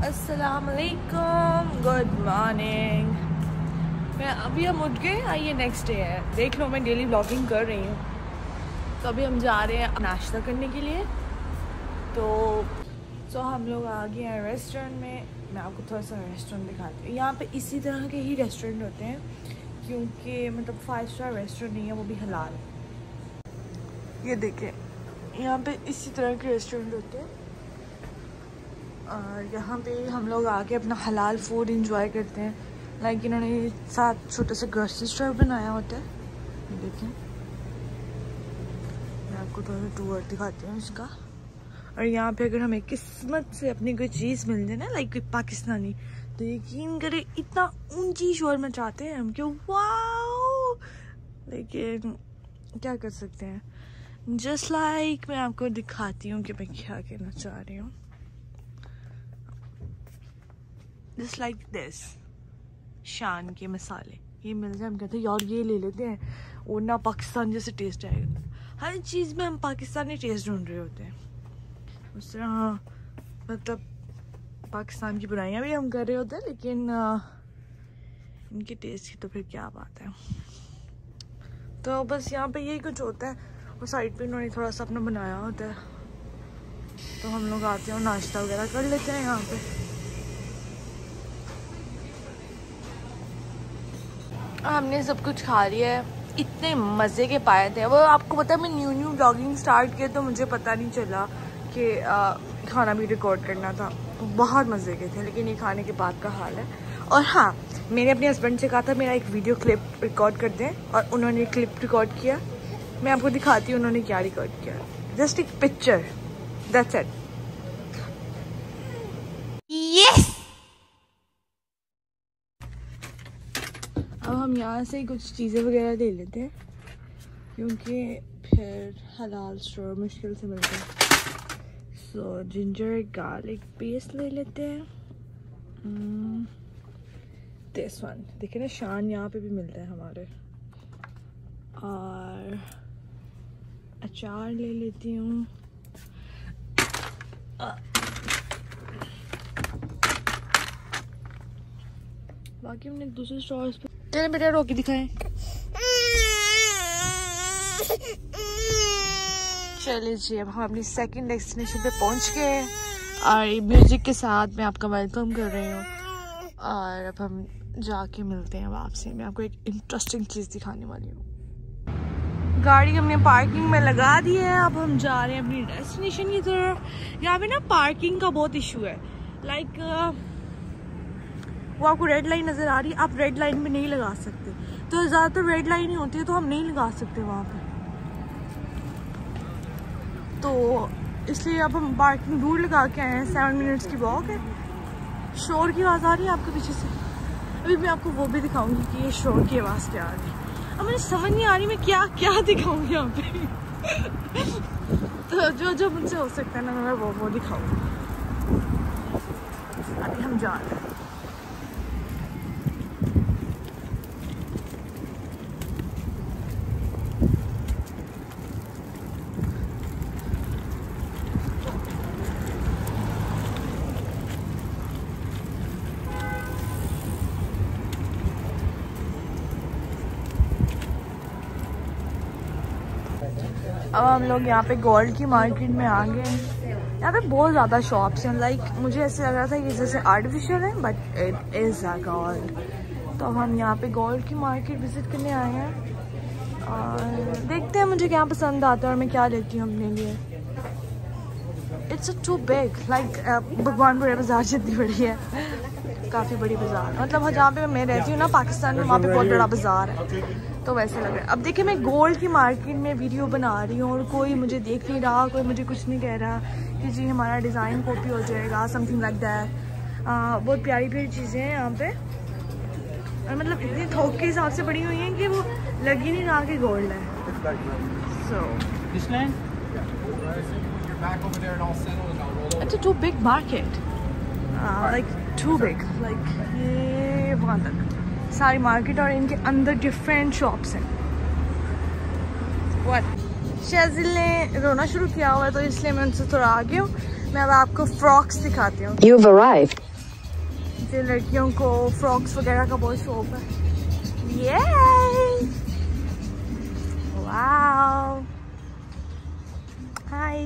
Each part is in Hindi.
अस्सलामुअलैकुम, गुड मॉर्निंग। मैं अभी हम उठ गए। ये नेक्स्ट डे है, देख लो मैं डेली व्लॉगिंग कर रही हूँ। तो अभी हम जा रहे हैं नाश्ता करने के लिए। तो हम लोग आ गए हैं रेस्टोरेंट में। मैं आपको थोड़ा सा रेस्टोरेंट दिखाती हूँ। यहाँ पे इसी तरह के ही रेस्टोरेंट होते हैं, क्योंकि मतलब 5 स्टार रेस्टोरेंट नहीं है, वो भी हलाल। ये देखें, यहाँ पे इसी तरह के रेस्टोरेंट होते हैं और यहाँ पे हम लोग आके अपना हलाल फूड इंजॉय करते हैं। लाइक इन्होंने साथ छोटे से ग्रोसरी स्टोर बनाया होता है। ये देखें, मैं आपको थोड़ा सा टूर दिखाती हूँ इसका। और यहाँ पे अगर हमें किस्मत से अपनी कोई चीज़ मिल जाए ना, लाइक कोई पाकिस्तानी, तो यकीन करें इतना ऊंची शोर मचाते हैं हम कि वाओ। लेकिन क्या कर सकते हैं, जस्ट लाइक मैं आपको दिखाती हूँ कि मैं क्या कहना चाह रही हूँ। जस्ट लाइक दिस, शान के मसाले ये मिल जाए, हम कहते हैं यार ये ले लेते हैं, और ना पाकिस्तान जैसे टेस्ट आएगा। हर चीज़ में हम पाकिस्तानी टेस्ट ढूंढ रहे होते हैं। उस तरह मतलब पाकिस्तान की बुराइयाँ भी हम कर रहे होते हैं, लेकिन इनके टेस्ट की तो फिर क्या बात है। तो बस यहाँ पे यही कुछ होता है। और साइड पे इन्होंने थोड़ा सा अपना बनाया होता है, तो हम लोग आते हैं और नाश्ता वगैरह कर लेते हैं यहाँ पे। हमने सब कुछ खा लिया है, इतने मज़े के पाए थे। वो आपको पता है, मैं न्यू व्लॉगिंग स्टार्ट किया तो मुझे पता नहीं चला कि खाना भी रिकॉर्ड करना था। बहुत मज़े के थे, लेकिन ये खाने के बाद का हाल है। और हाँ, मैंने अपने हस्बैंड से कहा था मेरा एक वीडियो क्लिप रिकॉर्ड कर दें, और उन्होंने क्लिप रिकॉर्ड किया। मैं आपको दिखाती हूँ उन्होंने क्या रिकॉर्ड किया। जस्ट एक पिक्चर, दैट्स इट। यस। अब हम यहाँ से कुछ चीज़ें वगैरह ले लेते हैं, क्योंकि फिर हलाल स्टोर मुश्किल से मिलता है। सो जिंजर गार्लिक पेस्ट ले लेते हैं। दिस वन देखिए ना, शान यहाँ पे भी मिलता है हमारे। और अचार ले लेती हूँ। बाकी हमने दूसरे स्टोर्स पे चले बेटा, रोके दिखाएं। चलिए जी, अब हम अपनी सेकंड डेस्टिनेशन पे पहुंच गए और म्यूजिक के साथ मैं आपका वेलकम कर रही हूँ। और अब हम जाके मिलते हैं अब आपसे। मैं आपको एक इंटरेस्टिंग चीज़ दिखाने वाली हूँ। गाड़ी हमने पार्किंग में लगा दी है। अब हम जा रहे हैं अपनी डेस्टिनेशन की तरफ। यहाँ पे ना पार्किंग का बहुत इशू है। लाइक वो आपको रेड लाइन नज़र आ रही है, आप रेड लाइन में नहीं लगा सकते। तो ज़्यादातर रेड लाइन ही होती है, तो हम नहीं लगा सकते वहाँ पे। तो इसलिए अब हम पार्किंग दूर लगा के आए हैं। 7 मिनट्स की वॉक है। शोर की आवाज़ आ रही है आपके पीछे से। अभी मैं आपको वो भी दिखाऊंगी कि ये शोर की आवाज़ क्या आ रही है। अब मुझे समझ नहीं आ रही मैं क्या क्या दिखाऊंगी यहाँ पे। तो जो मुझसे हो सकता है ना, मैं वो दिखाऊंगी। अभी हम जा रहे हैं। अब हम लोग यहाँ पे गोल्ड की मार्केट में आ गए हैं। यहाँ पे बहुत ज़्यादा शॉप्स हैं। लाइक मुझे ऐसे लग रहा था कि जैसे आर्टिफिशियल है, but it is a gold. तो हम यहाँ पे गोल्ड की मार्केट विजिट करने आए हैं और देखते हैं मुझे क्या पसंद आता है और मैं क्या लेती हूँ अपने लिए। It's too big, like Bhagwanpur बाज़ार जितनी बड़ी है, काफ़ी बड़ी बाज़ार। मतलब जहाँ पे मैं रहती हूँ ना पाकिस्तान में, वहाँ पे बहुत बड़ा बाज़ार है, तो वैसे लग रहा है। अब देखिए, मैं गोल्ड की मार्केट में वीडियो बना रही हूँ और कोई मुझे देख नहीं रहा, कोई मुझे कुछ नहीं कह रहा कि जी हमारा डिज़ाइन कॉपी हो जाएगा, समथिंग लाइक दैट। बहुत प्यारी प्यारी चीज़ें हैं यहाँ पे, और मतलब इतनी थोक के हिसाब से बड़ी हुई हैं कि वो लग ही नहीं रहा कि गोल्ड है। So it's a too big market, like too big, like ये वहाँ तक सारी मार्केट और इनके अंदर डिफरेंट शॉप्स हैं। शेजिल ने रोना शुरू किया हुआ है, तो इसलिए मैं उनसे थोड़ा आगे हूँ। मैं अब आपको फ्रॉक्स दिखाती हूँ। ऐसे लड़कियों को फ्रॉक्स वगैरह का बहुत शौक है। ये वाओ, हाय,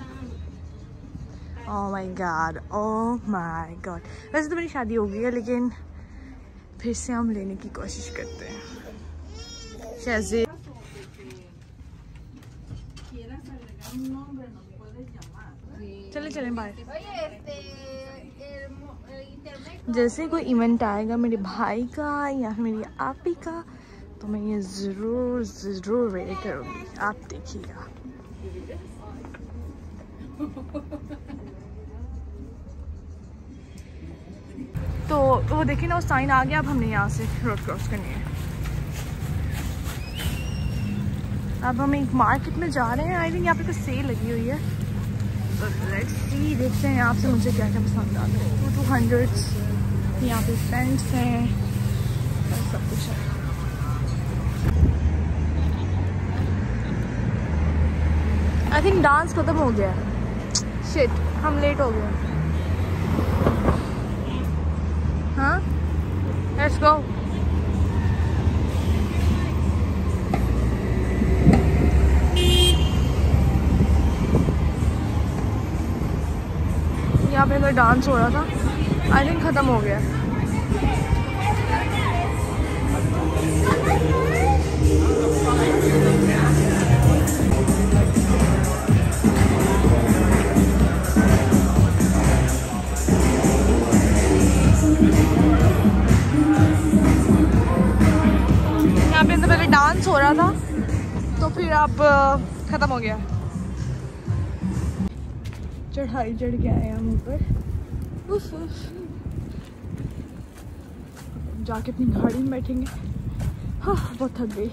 oh my god, oh my god. वैसे तो मेरी शादी हो गई है, लेकिन फिर से हम लेने की कोशिश करते हैं। शहज़े चले चलें बाहर। जैसे कोई इवेंट आएगा मेरे भाई का या मेरी आपी का, तो मैं ये ज़रूर वेयर करूँगी, आप देखिएगा। तो वो देखिए ना, वो साइन आ गया। अब हमने यहाँ से रोड क्रॉस करनी है। अब हम एक मार्केट में जा रहे हैं। आई थिंक यहाँ पे कुछ सेल लगी हुई है, तो लेट्स सी, देखते हैं यहाँ से मुझे क्या क्या पसंद आता है। 200 यहाँ पे पेंट्स हैं और सब कुछ है। आई थिंक डांस खत्म हो गया है। शिट, हम लेट हो गए। हाँ, लेट्स गो। यहाँ पे अगर डांस हो रहा था, आई थिंक ख़त्म हो गया। यहाँ पे पहले डांस हो रहा था, तो फिर अब ख़त्म हो गया। चढ़ाई चढ़ के आए हम ऊपर। जाके अपनी गाड़ी में बैठेंगे। हाँ, बहुत थक गई।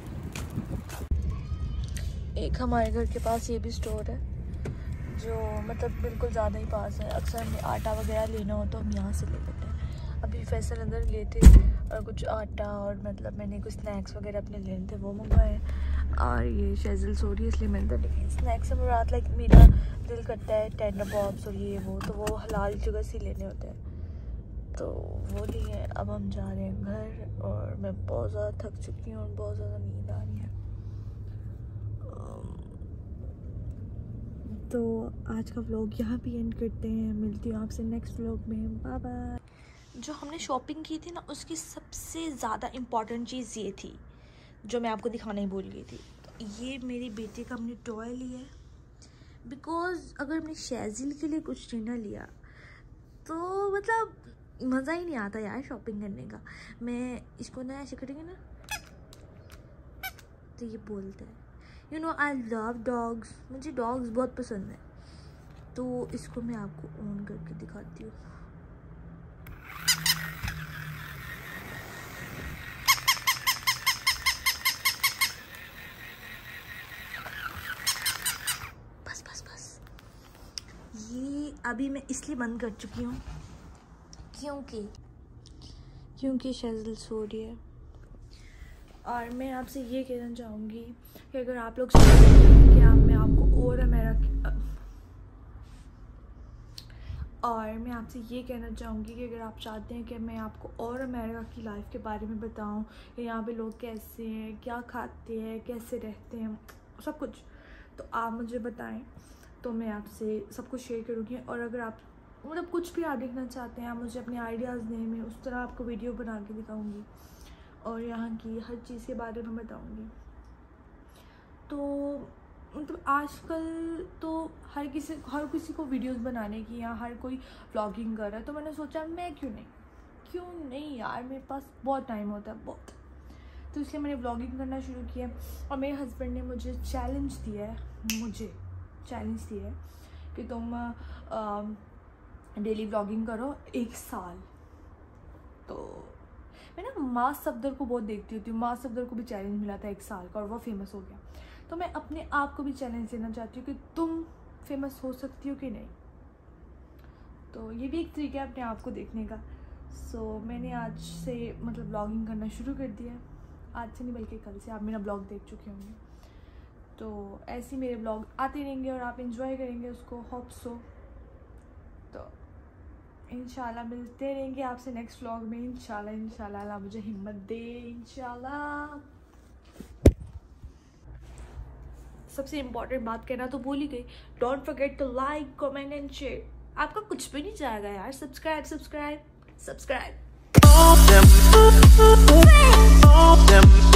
एक हमारे घर के पास ये भी स्टोर है, जो मतलब बिल्कुल ज़्यादा ही पास है। अक्सर हमें आटा वगैरह लेना हो तो हम यहाँ से ले लेते हैं। अभी फैसल अंदर लिए थे और कुछ आटा और मतलब मैंने कुछ स्नैक्स वगैरह अपने लेने थे, वो मंगवाए। और ये शेज़ल सो रही है, इसलिए मैंने तो लेकिन स्नैक्स में रात लाइक मेरा दिल करता है टेंडर बॉब्स और ये वो, तो वो हलाल जगह से लेने होते हैं, तो वो लिए। अब हम जा रहे हैं घर और मैं बहुत ज़्यादा थक चुकी हूँ और बहुत ज़्यादा नींद आ रही है। तो आज का व्लॉग यहाँ पे एंड करते हैं। मिलती हूँ आपसे नेक्स्ट व्लॉग में। Bye bye. जो हमने शॉपिंग की थी ना, उसकी सबसे ज़्यादा इम्पॉर्टेंट चीज़ ये थी जो मैं आपको दिखाना ही भूल गई थी। तो ये मेरी बेटे का हमने टॉय लिया है, बिकॉज़ अगर हमने शेज़िल के लिए कुछ नहीं ना लिया तो मतलब मज़ा ही नहीं आता यार शॉपिंग करने का। मैं इसको ना ऐसे करेंगे ना तो ये बोलता है, you know I love dogs, मुझे डॉग्स बहुत पसंद है। तो इसको मैं आपको ऑन करके दिखाती हूँ। बस बस बस, ये अभी मैं इसलिए बंद कर चुकी हूँ क्योंकि शेज़ल सो रही है। और मैं आपसे ये कहना चाहूँगी कि अगर आप लोग सोचते हैं कि मैं आपको और मैं आपसे ये कहना चाहूँगी कि अगर आप चाहते हैं कि मैं आपको और अमेरिका की लाइफ के बारे में बताऊँ, कि यहाँ पे लोग कैसे हैं, क्या खाते हैं, कैसे रहते हैं, सब कुछ, तो आप मुझे बताएं, तो मैं आपसे सब कुछ शेयर करूँगी। और अगर आप मतलब कुछ भी आप देखना चाहते हैं, आप मुझे अपने आइडियाज़ दें, मैं उस तरह आपको वीडियो बना के दिखाऊँगी और यहाँ की हर चीज़ के बारे में बताऊँगी। तो मतलब आजकल तो हर किसी को वीडियोस बनाने की, या हर कोई व्लॉगिंग कर रहा है, तो मैंने सोचा मैं क्यों नहीं यार, मेरे पास बहुत टाइम होता है बहुत, तो इसलिए मैंने व्लॉगिंग करना शुरू किया। और मेरे हस्बैंड ने मुझे चैलेंज दिया है कि तुम डेली व्लॉगिंग करो 1 साल। तो मैं ना माँ सफदर को बहुत देखती होती हूँ, माँ सफदर को भी चैलेंज मिला था 1 साल का और वो फेमस हो गया। तो मैं अपने आप को भी चैलेंज देना चाहती हूँ कि तुम फेमस हो सकती हो कि नहीं। तो ये भी एक तरीका है अपने आप को देखने का। सो मैंने आज से मतलब ब्लॉगिंग करना शुरू कर दिया। आज से नहीं बल्कि कल से आप मेरा ब्लॉग देख चुके होंगे। तो ऐसे ही मेरे ब्लॉग आते रहेंगे और आप इंजॉय करेंगे उसको, होप सो। तो इंशाल्लाह मिलते रहेंगे आपसे नेक्स्ट व्लॉग में। इंशाल्लाह अल्लाह मुझे हिम्मत दे। इंशाल्लाह सबसे इम्पोर्टेंट बात कहना तो भूल ही गई, don't forget to like comment and share. आपका कुछ भी नहीं जाएगा यार, सब्सक्राइब।